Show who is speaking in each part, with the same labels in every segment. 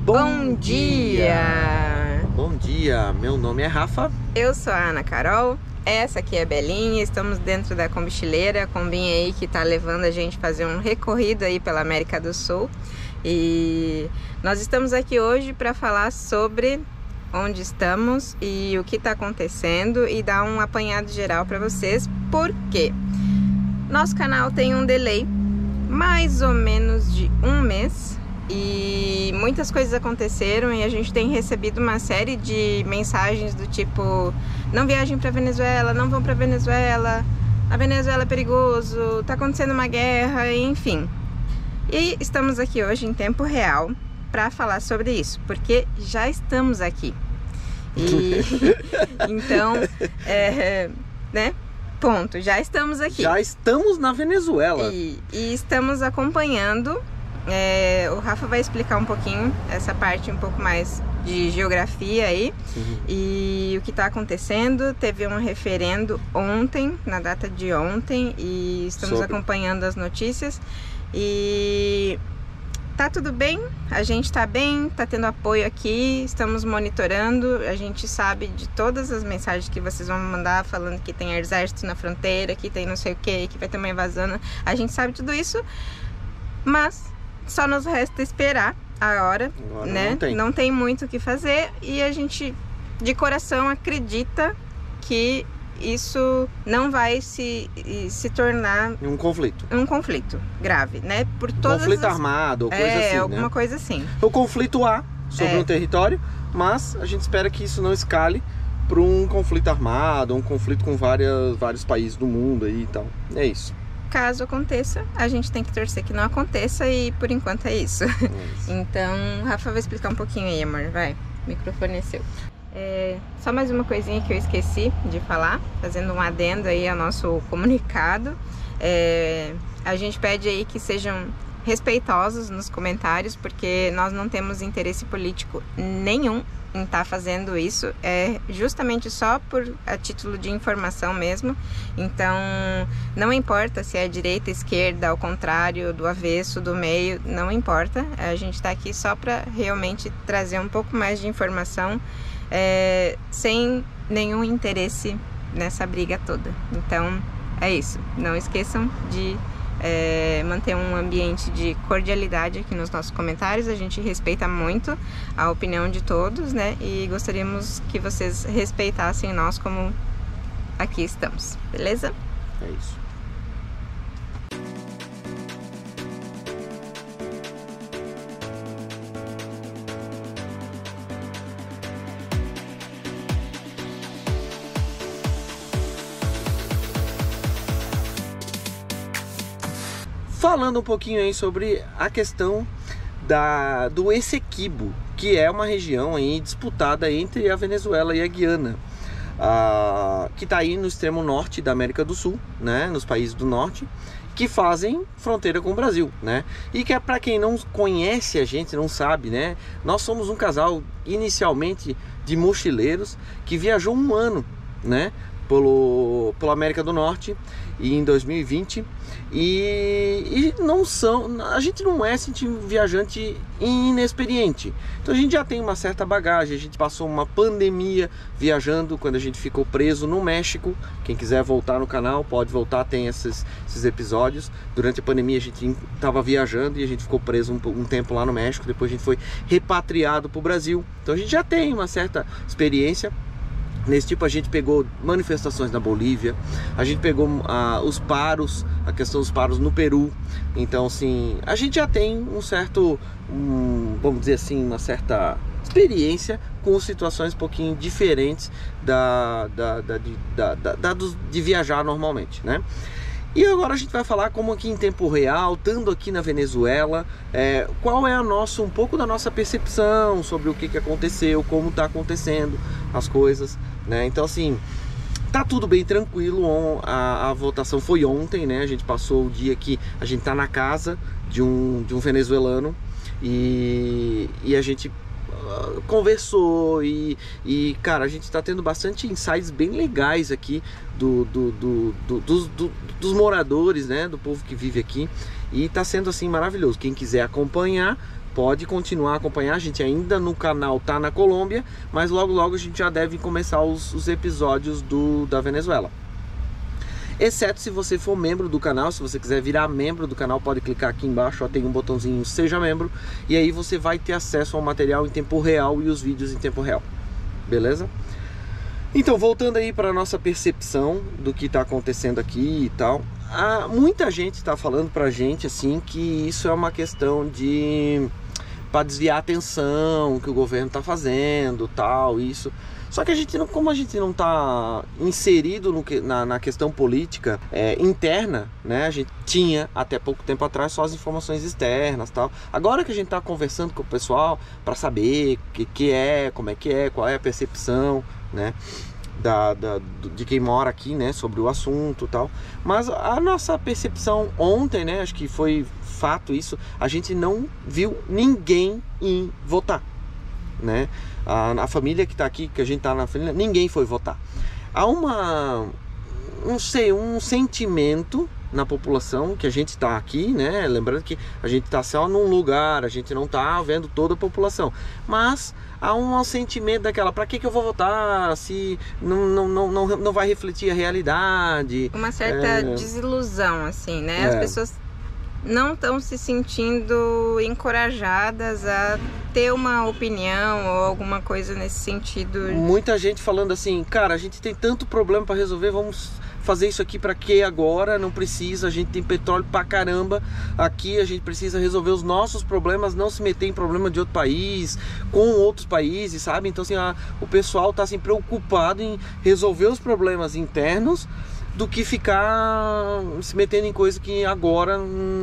Speaker 1: Bom dia!
Speaker 2: Bom dia, meu nome é Rafa.
Speaker 1: Eu sou a Ana Carol, essa aqui é a Belinha, estamos dentro da Combichileira, a combinha aí que tá levando a gente a fazer um recorrido aí pela América do Sul. E nós estamos aqui hoje para falar sobre onde estamos e o que está acontecendo e dar um apanhado geral para vocês, porque nosso canal tem um delay mais ou menos de um mês e muitas coisas aconteceram e a gente tem recebido uma série de mensagens do tipo: não viajem para Venezuela, não vão para Venezuela, a Venezuela é perigoso, tá acontecendo uma guerra, enfim. E estamos aqui hoje em tempo real para falar sobre isso, porque já estamos aqui. E então, né? Ponto, já estamos aqui.
Speaker 2: Já estamos na Venezuela.
Speaker 1: E estamos acompanhando. O Rafa vai explicar um pouquinho essa parte um pouco mais de geografia aí. E o que está acontecendo. Teve um referendo ontem, na data de ontem, e estamos acompanhando as notícias. E tá tudo bem, a gente tá bem, tá tendo apoio aqui, estamos monitorando, a gente sabe de todas as mensagens que vocês vão mandar falando que tem exército na fronteira, que tem não sei o que vai ter uma invasão, a gente sabe tudo isso, mas só nos resta esperar a hora,
Speaker 2: agora
Speaker 1: né? Não tem muito o que fazer e a gente de coração acredita que isso não vai se tornar
Speaker 2: um conflito
Speaker 1: grave, né? Por todas
Speaker 2: conflito armado ou coisa assim,
Speaker 1: alguma
Speaker 2: né?
Speaker 1: coisa assim.
Speaker 2: O conflito há sobre um território, mas a gente espera que isso não escale para um conflito armado, um conflito com vários países do mundo aí e tal. É isso.
Speaker 1: Caso aconteça, a gente tem que torcer que não aconteça e por enquanto é isso. Então, Rafa vai explicar um pouquinho aí, amor, vai. O microfone é seu. Só mais uma coisinha que eu esqueci de falar, fazendo um adendo aí ao nosso comunicado. A gente pede aí que sejam respeitosos nos comentários, porque nós não temos interesse político nenhum em estar fazendo isso, é justamente só a título de informação mesmo. Então não importa se é direita, esquerda, ao contrário, do avesso, do meio, não importa, a gente está aqui só para realmente trazer um pouco mais de informação, sem nenhum interesse nessa briga toda. Então é isso, não esqueçam de manter um ambiente de cordialidade aqui nos nossos comentários. A gente respeita muito a opinião de todos, né? E gostaríamos que vocês respeitassem nós como aqui estamos, beleza?
Speaker 2: É isso. Falando um pouquinho aí sobre a questão do Essequibo, que é uma região aí disputada entre a Venezuela e a Guiana, que está aí no extremo norte da América do Sul, né, nos países do norte, que fazem fronteira com o Brasil, né? E que para quem não conhece a gente, não sabe, né? Nós somos um casal inicialmente de mochileiros que viajou um ano, né? Pela América do Norte e em 2020 e a gente não é viajante inexperiente, então a gente já tem uma certa bagagem. A gente passou uma pandemia viajando, quando a gente ficou preso no México. Quem quiser voltar no canal pode voltar, tem esses episódios. Durante a pandemia a gente estava viajando e a gente ficou preso um tempo lá no México. Depois a gente foi repatriado para o Brasil, então a gente já tem uma certa experiência. Nesse tipo, a gente pegou manifestações na Bolívia, a gente pegou os paros, a questão dos paros no Peru. Então, assim, a gente já tem vamos dizer assim, uma certa experiência com situações um pouquinho diferentes de viajar normalmente, né? E agora a gente vai falar como aqui em tempo real, estando aqui na Venezuela, qual é um pouco da nossa percepção sobre o que aconteceu, como está acontecendo as coisas, né? Então, assim, tá tudo bem tranquilo. A votação foi ontem, né? A gente passou o dia aqui, a gente tá na casa de um venezuelano e a gente conversou e cara, a gente está tendo bastante insights bem legais aqui dos moradores, né, do povo que vive aqui, e está sendo assim maravilhoso. Quem quiser acompanhar pode continuar a acompanhar. A gente ainda no canal tá na Colômbia, mas logo logo a gente já deve começar os episódios da Venezuela. Exceto se você for membro do canal. Se você quiser virar membro do canal, pode clicar aqui embaixo, ó, tem um botãozinho Seja Membro, e aí você vai ter acesso ao material em tempo real e os vídeos em tempo real, beleza? Então, voltando aí para a nossa percepção do que está acontecendo aqui e tal, muita gente está falando pra gente assim que isso é uma questão para desviar a atenção que o governo está fazendo, tal, isso. Só que como a gente não está inserido na questão política interna, né? A gente tinha até pouco tempo atrás só as informações externas, tal. Agora que a gente está conversando com o pessoal para saber como é que é, qual é a percepção, né? De quem mora aqui, né? Sobre o assunto, tal. Mas a nossa percepção ontem, né? Acho que foi fato isso. A gente não viu ninguém ir votar, né? A família que está aqui, que a gente está na família, ninguém foi votar. Há um sentimento na população que a gente está aqui, né? Lembrando que a gente está só num lugar, a gente não está vendo toda a população, mas há um sentimento daquela, para que eu vou votar se não vai refletir a realidade?
Speaker 1: Uma certa desilusão, assim, né? As pessoas não estão se sentindo encorajadas a ter uma opinião ou alguma coisa nesse sentido.
Speaker 2: Muita gente falando assim, cara, a gente tem tanto problema para resolver, vamos fazer isso aqui para quê agora? Não precisa, a gente tem petróleo pra caramba aqui, a gente precisa resolver os nossos problemas, não se meter em problema de outro país, com outros países, sabe? Então assim, o pessoal tá assim, preocupado em resolver os problemas internos do que ficar se metendo em coisa que agora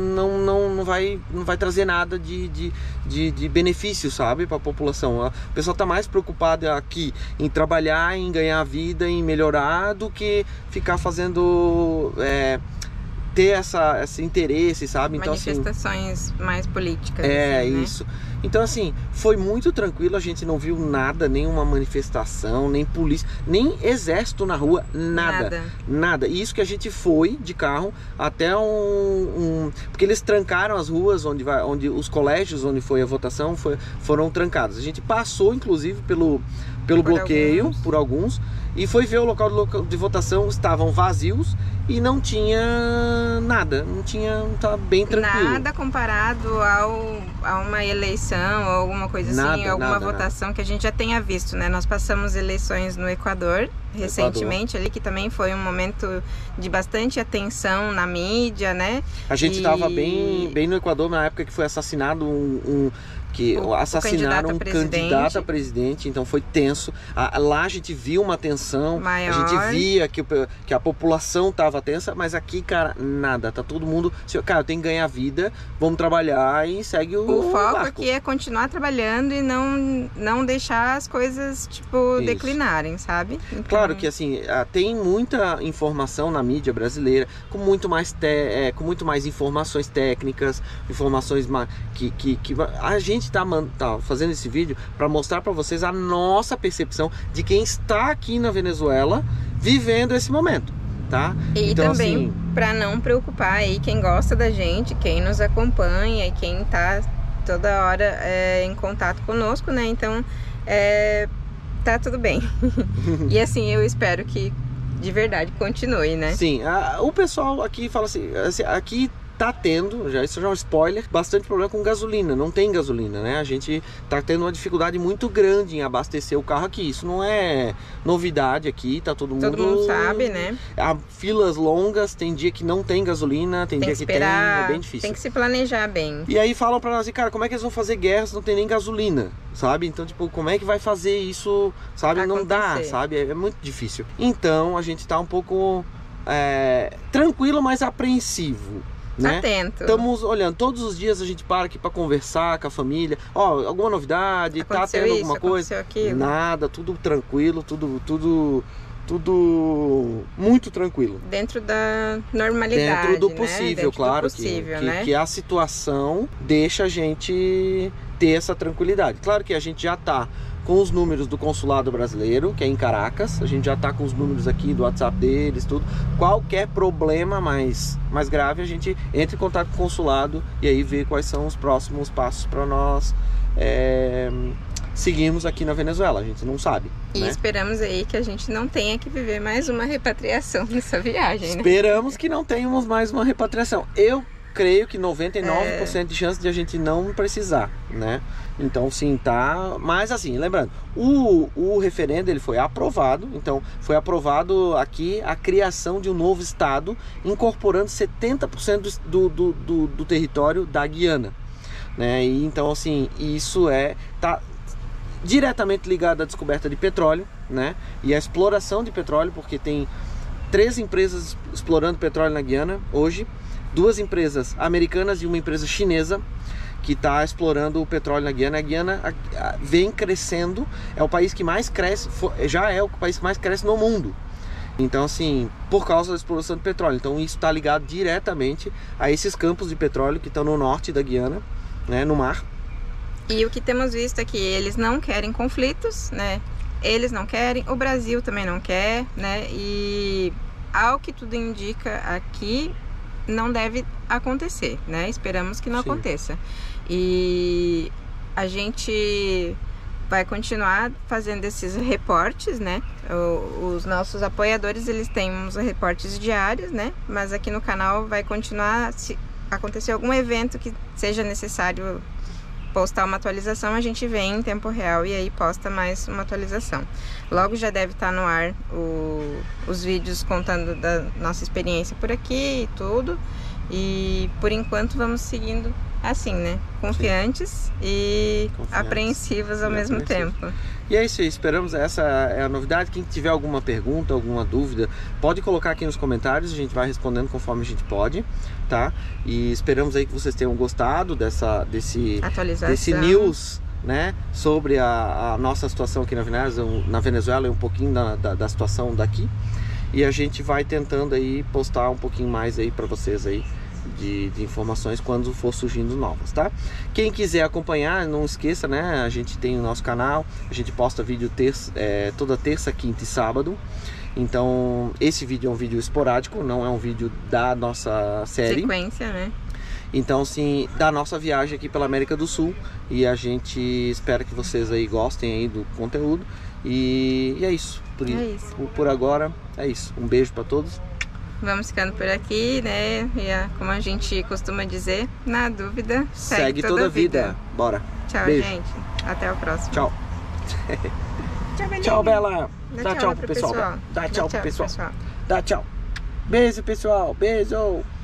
Speaker 2: não vai trazer nada de benefício, sabe, para a população. O pessoal está mais preocupado aqui em trabalhar, em ganhar vida, em melhorar, do que ficar fazendo ter esse interesse, sabe? Então,
Speaker 1: manifestações assim, mais políticas.
Speaker 2: Assim, né?
Speaker 1: Isso.
Speaker 2: Então assim, foi muito tranquilo, a gente não viu nada, nenhuma manifestação, nem polícia, nem exército na rua, nada. E isso que a gente foi de carro até porque eles trancaram as ruas onde os colégios onde foi a votação foram trancados. A gente passou inclusive pelo bloqueio por alguns e foi ver o local de votação, estavam vazios e não tinha nada, tá bem tranquilo.
Speaker 1: Nada comparado a uma eleição ou alguma coisa assim, alguma votação que a gente já tenha visto, né? Nós passamos eleições no Equador recentemente ali, que também foi um momento de bastante atenção na mídia, né?
Speaker 2: A gente estava bem no Equador na época que foi assassinado assassinaram um candidato a presidente, então foi tenso. Lá a gente viu uma tensão maior. A gente via que a população tava tensa, mas aqui, cara, nada, tá todo mundo, cara, eu tenho que ganhar vida, vamos trabalhar e segue o
Speaker 1: foco
Speaker 2: barco.
Speaker 1: Aqui é continuar trabalhando e não deixar as coisas, tipo, declinarem, sabe? Então...
Speaker 2: Claro que, assim, tem muita informação na mídia brasileira, com muito mais informações técnicas, informações que a gente tá fazendo esse vídeo para mostrar para vocês a nossa percepção de quem está aqui na Venezuela vivendo esse momento, tá?
Speaker 1: E então, também assim, para não preocupar aí quem gosta da gente, quem nos acompanha e quem tá toda hora em contato conosco, né? Então tá tudo bem. E assim, eu espero que de verdade continue, né?
Speaker 2: Sim, o pessoal aqui fala assim aqui tá tendo, isso já é um spoiler, bastante problema com gasolina, não tem gasolina, né? A gente tá tendo uma dificuldade muito grande em abastecer o carro aqui, isso não é novidade aqui, tá todo mundo
Speaker 1: sabe, né?
Speaker 2: Há filas longas, tem dia que não tem gasolina, tem dia que tem, é bem difícil.
Speaker 1: Tem que se planejar bem.
Speaker 2: E aí falam pra nós, cara, como é que eles vão fazer guerra se não tem nem gasolina, sabe? Então, tipo, como é que vai fazer isso, sabe? Não dá, sabe? É muito difícil. Então, a gente tá um pouco tranquilo, mas apreensivo. Né?
Speaker 1: Atento.
Speaker 2: Estamos olhando, todos os dias a gente para aqui para conversar com a família. Alguma novidade? Tá tendo alguma coisa?
Speaker 1: Aquilo.
Speaker 2: Nada, tudo tranquilo, tudo muito tranquilo.
Speaker 1: Dentro da normalidade.
Speaker 2: Dentro do possível,
Speaker 1: né?
Speaker 2: claro.
Speaker 1: Dentro do possível, né?
Speaker 2: Que a situação deixa a gente ter essa tranquilidade. Claro que a gente já está com os números do consulado brasileiro, que é em Caracas, a gente já está com os números aqui do WhatsApp deles, tudo. Qualquer problema mais grave, a gente entra em contato com o consulado e aí vê quais são os próximos passos para nós seguirmos aqui na Venezuela. A gente não sabe.
Speaker 1: E
Speaker 2: né?
Speaker 1: esperamos aí que a gente não tenha que viver mais uma repatriação nessa viagem, né?
Speaker 2: Esperamos que não tenhamos mais uma repatriação. Eu creio que 99% de chance de a gente não precisar, né? Então sim, tá. Mas assim, lembrando, o referendo ele foi aprovado. Então foi aprovado aqui a criação de um novo estado, incorporando 70% do território da Guiana, né? E então assim, isso tá diretamente ligado à descoberta de petróleo, né? E à exploração de petróleo, porque tem 3 empresas explorando petróleo na Guiana hoje, 2 empresas americanas e uma empresa chinesa que está explorando o petróleo na Guiana. A Guiana vem crescendo, é o país que mais cresce, já é o país que mais cresce no mundo. Então assim, por causa da exploração de petróleo. Então isso está ligado diretamente a esses campos de petróleo que estão no norte da Guiana, né, no mar.
Speaker 1: E o que temos visto é que eles não querem conflitos, né? Eles não querem, o Brasil também não quer, né? E ao que tudo indica aqui, não deve acontecer, né? Esperamos que não aconteça. E a gente vai continuar fazendo esses reportes, né? Os nossos apoiadores, eles têm uns reportes diários, né? Mas aqui no canal vai continuar, se acontecer algum evento que seja necessário postar uma atualização, a gente vem em tempo real e aí posta mais uma atualização. Logo já deve estar no ar os vídeos contando da nossa experiência por aqui e tudo. E por enquanto vamos seguindo assim, né? Confiantes e apreensivos ao mesmo tempo.
Speaker 2: E é isso aí, esperamos, essa é a novidade. Quem tiver alguma pergunta, alguma dúvida, pode colocar aqui nos comentários, a gente vai respondendo conforme a gente pode, tá? E esperamos aí que vocês tenham gostado desse news, né? Sobre a nossa situação aqui na Venezuela e um pouquinho da situação daqui. E a gente vai tentando aí postar um pouquinho mais aí para vocês aí de informações quando for surgindo novas, tá? Quem quiser acompanhar, não esqueça, né? A gente tem o nosso canal, a gente posta vídeo toda terça, quinta e sábado. Então esse vídeo é um vídeo esporádico, não é um vídeo da nossa série.
Speaker 1: Sequência, né?
Speaker 2: Então sim, da nossa viagem aqui pela América do Sul. E a gente espera que vocês aí gostem aí do conteúdo. E é isso. Por agora é isso. Um beijo para todos.
Speaker 1: Vamos ficando por aqui, né? E como a gente costuma dizer, na dúvida, segue toda a vida.
Speaker 2: Bora.
Speaker 1: Tchau,
Speaker 2: beijo.
Speaker 1: gente. Até o próximo.
Speaker 2: Tchau. Tchau, Bela. Dá tchau pro pessoal. Dá tchau pro pessoal. Dá tchau. Beijo, pessoal. Beijo.